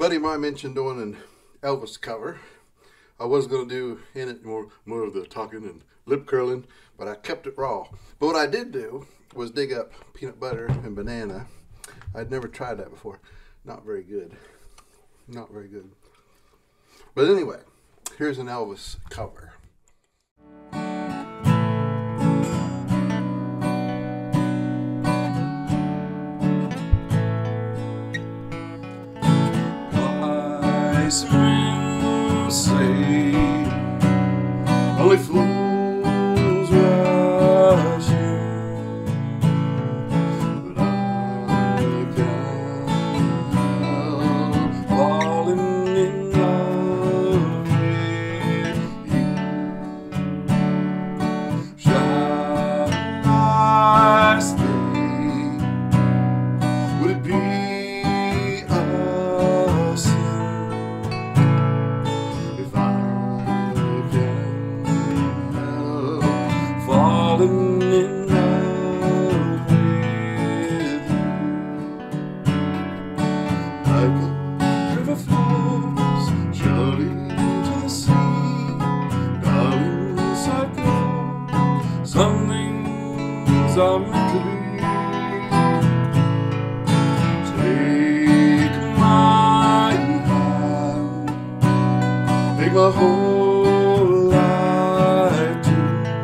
buddy of mine mentioned doing an Elvis cover. I was going to do in it more of the talking and lip curling, but I kept it raw. But what I did do was dig up peanut butter and banana. I'd never tried that before. Not very good. Not very good. But anyway, here's an Elvis cover. Say, only fools rush in, but I can't help falling in love with you. Shall I stay? Would it be a sin falling in love with you? Like a river flows surely to the sea, darling, so go. Some things are meant to be. Take my hand, take my whole life too.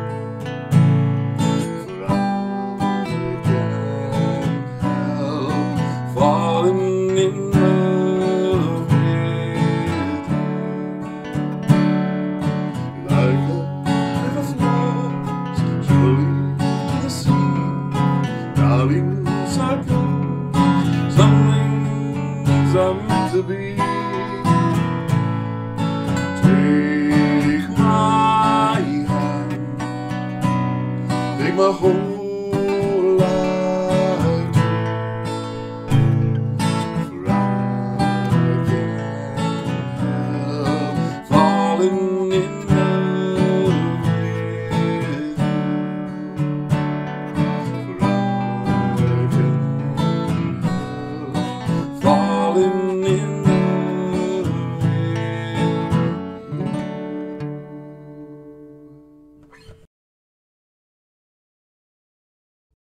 Falling in love with you. Like a river flows surely to the sea, darling, so go. Some things are meant to be. Take my hand, take my whole